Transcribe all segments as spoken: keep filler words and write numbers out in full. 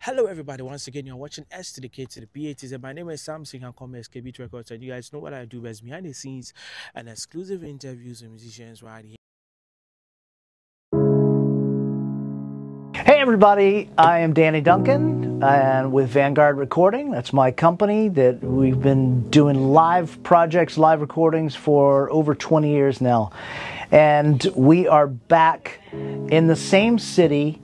Hello, everybody. Once again, you're watching S to the K to the B A T Z. My name is Sam Singh. I'm calling S K B Records, and you guys know what I do best: behind the scenes and exclusive interviews with musicians right here. Hey everybody, I am Danny Duncan and with Vanguard Recording. That's my company that we've been doing live projects, live recordings for over twenty years now. And we are back in the same city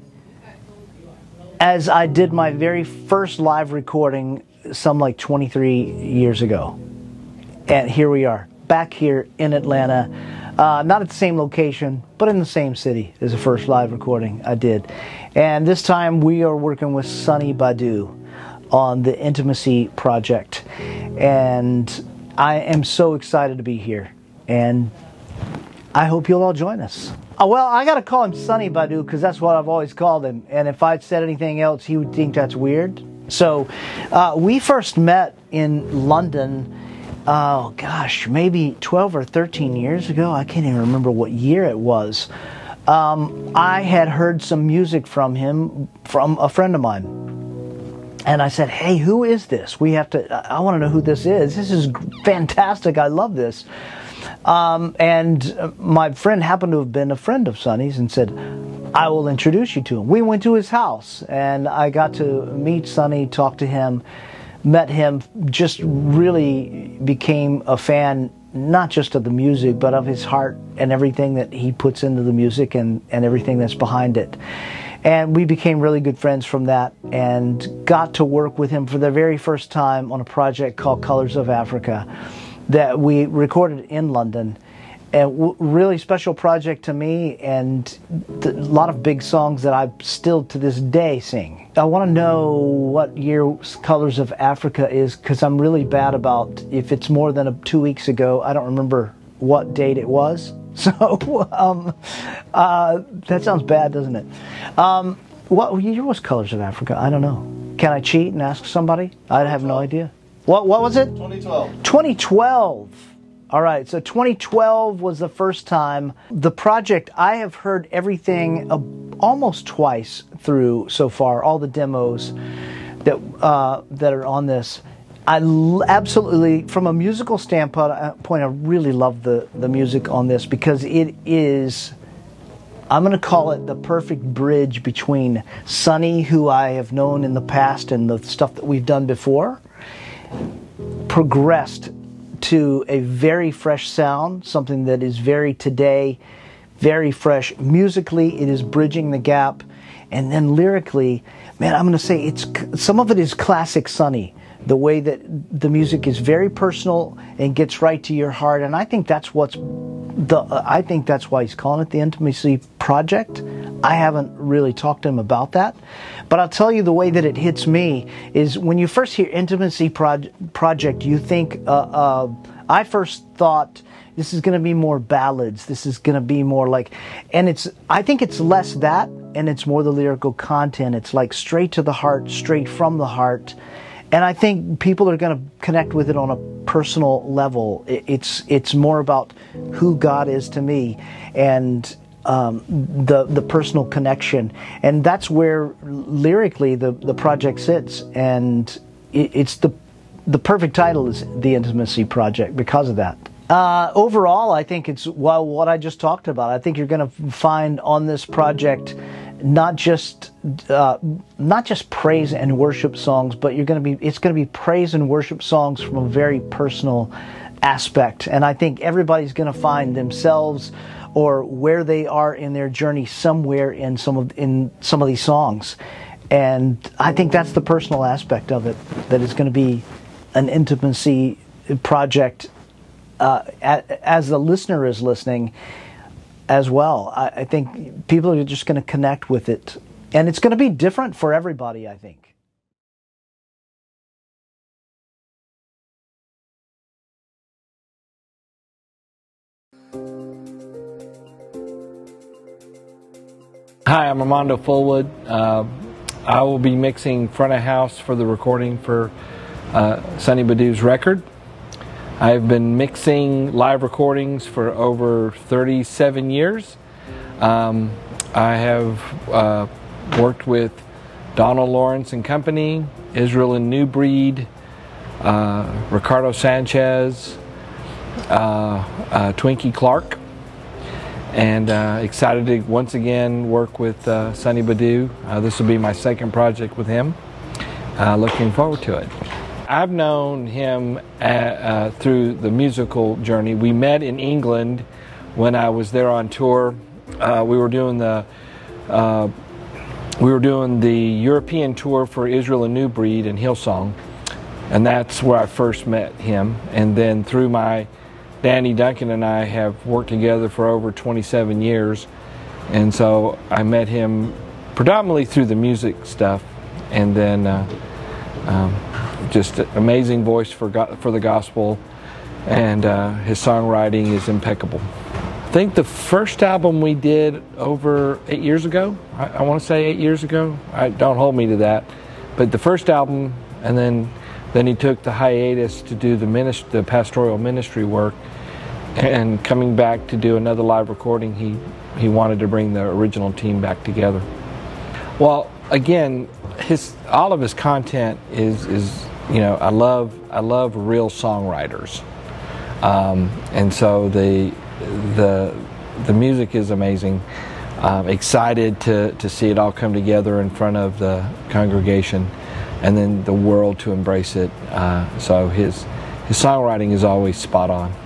as I did my very first live recording some like twenty-three years ago. And here we are, back here in Atlanta. Uh, not at the same location, but in the same city as the first live recording I did. And this time we are working with Sonnie Badu on the Intimacy project. And I am so excited to be here. And I hope you'll all join us. Uh, well, I got to call him Sonnie Badu because that's what I've always called him. And if I'd said anything else, he would think that's weird. So uh, we first met in London. Oh gosh, maybe twelve or thirteen years ago. I can't even remember what year it was. Um, I had heard some music from him from a friend of mine. And I said, hey, who is this? We have to, I want to know who this is. This is fantastic. I love this. Um, and my friend happened to have been a friend of Sonnie's and said, I will introduce you to him. We went to his house and I got to meet Sonnie, talk to him. Met him, just really became a fan, not just of the music, but of his heart and everything that he puts into the music and, and everything that's behind it. And we became really good friends from that and got to work with him for the very first time on a project called Colors of Africa that we recorded in London. A w really special project to me, and a lot of big songs that I still to this day sing. I want to know what year Colors of Africa is because I'm really bad about if it's more than a, two weeks ago. I don't remember what date it was. So um, uh, that sounds bad, doesn't it? Um, what year was Colors of Africa? I don't know. Can I cheat and ask somebody? I have no idea. What what was it? twenty twelve. twenty twelve. All right, so twenty twelve was the first time. The project, I have heard everything uh, almost twice through so far, all the demos that uh, that are on this. I l absolutely, from a musical standpoint, I really love the, the music on this because it is, I'm going to call it the perfect bridge between Sonnie, who I have known in the past and the stuff that we've done before, progressed to a very fresh sound, something that is very today, very fresh. Musically, it is bridging the gap. And then lyrically, man, I'm going to say it's some of it is classic Sonnie. The way that the music is very personal and gets right to your heart. And I think that's what's the, uh, I think that's why he's calling it the Intimacy Project. I haven't really talked to him about that. But I'll tell you the way that it hits me is when you first hear Intimacy Pro Project, you think, uh, uh, I first thought this is going to be more ballads. This is going to be more like, and it's, I think it's less that and it's more the lyrical content. It's like straight to the heart, straight from the heart. And I think people are going to connect with it on a personal level. It's, it's more about who God is to me and Um, the the personal connection, and that's where lyrically the the project sits, and it, it's the the perfect title is the Intimacy Project because of that. Uh, overall, I think it's well what I just talked about. I think you're going to find on this project not just uh, not just praise and worship songs, but you're going to be it's going to be praise and worship songs from a very personal aspect, and I think everybody's going to find themselves or where they are in their journey somewhere in some of in some of these songs. And I think that's the personal aspect of it, that it's going to be an intimacy project uh, as the listener is listening as well. I, I think people are just going to connect with it. And it's going to be different for everybody, I think. Hi, I'm Armando Fullwood. Uh, I will be mixing front of house for the recording for uh, Sonnie Badu's record. I've been mixing live recordings for over thirty-seven years. Um, I have uh, worked with Donald Lawrence and Company, Israel and New Breed, uh, Ricardo Sanchez, uh, uh, Twinkie Clark, and uh, excited to once again work with uh, Sonnie Badu. Uh, this will be my second project with him. Uh, looking forward to it. I've known him at, uh, through the musical journey. We met in England when I was there on tour. Uh, we were doing the uh, we were doing the European tour for Israel and New Breed and Hillsong, and that's where I first met him. And then through my Danny Duncan and I have worked together for over twenty-seven years, and so I met him predominantly through the music stuff, and then uh, um, just an amazing voice for go for the gospel, and uh, his songwriting is impeccable. I think the first album we did over eight years ago, I, I want to say eight years ago, I, don't hold me to that, but the first album, and then then he took the hiatus to do the, minist the pastoral ministry work, and coming back to do another live recording, he, he wanted to bring the original team back together. Well, again, his all of his content is, is you know, I love, I love real songwriters, um, and so the The, the music is amazing. I'm excited to, to see it all come together in front of the congregation, and then the world to embrace it. Uh, so his, his songwriting is always spot on.